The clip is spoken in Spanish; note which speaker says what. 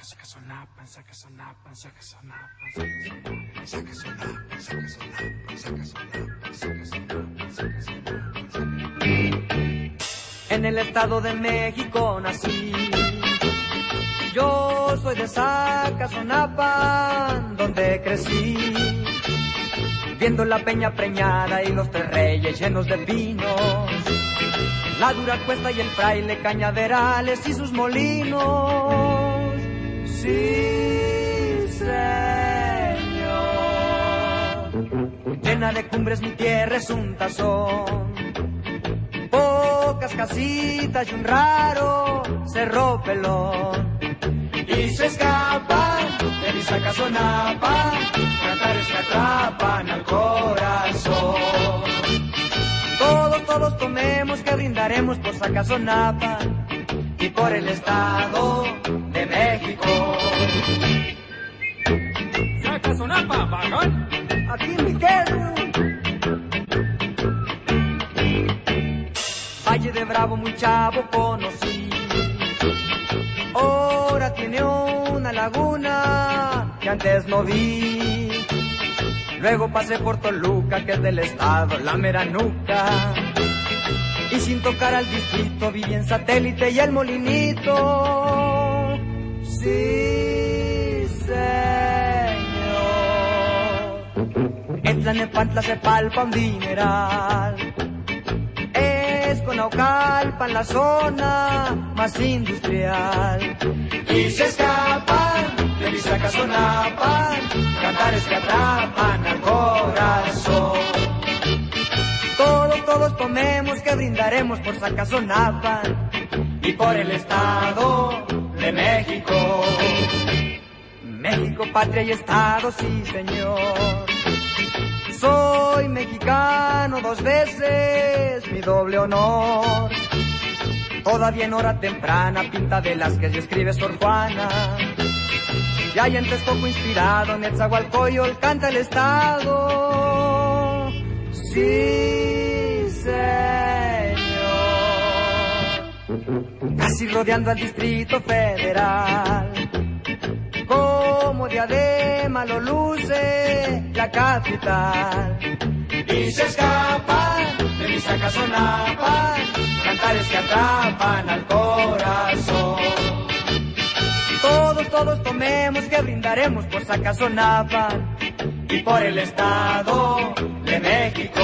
Speaker 1: Sacazonapan, sacazonapan, sacazonapan,
Speaker 2: En el Estado de México nací. Yo soy de Sacazonapan, donde crecí, viendo la peña preñada y los tres reyes llenos de pinos, la dura cuesta y el fraile cañaverales y sus molinos. Sí, señor. Llena de cumbres mi tierra es un tazón, pocas casitas y un raro cerro pelón.
Speaker 1: y se escapan de mi Sacazonapan, cantares que atrapan al corazón.
Speaker 2: Todos comemos, que brindaremos por Sacazonapan y por el Estado de México.
Speaker 1: Sacazonapan, bajón.
Speaker 2: Aquí me quedo. Valle de Bravo, muy chavo conocí. Ahora tiene una laguna que antes no vi. Luego pasé por Toluca, que es del estado, la mera nuca. Y sin tocar al distrito, viví en Satélite y el Molinito. Sí, señor. En Tlalnepantla se palpa un dineral. Es con Naucalpan la zona más industrial.
Speaker 1: Y se escapan de mi Sacazonapan, cantares que atrapan al corazón.
Speaker 2: Todos tomemos, que brindaremos por Sacazonapan
Speaker 1: y por el Estado de México.
Speaker 2: México, patria y Estado, sí señor. Soy mexicano 2 veces, mi doble honor. Todavía en hora temprana pinta Velázquez y escribe Sor Juana. Y allá en Texcoco inspirado, Netzahualcoyotl canta el Estado. Sí, señor. Casi rodeando al Distrito Federal, como diadema lo luce la capital.
Speaker 1: Y se escapan de mi Sacazonapan, cantares que atrapan al corazón.
Speaker 2: Todos tomemos, que brindaremos por Sacazonapan
Speaker 1: y por el Estado de México.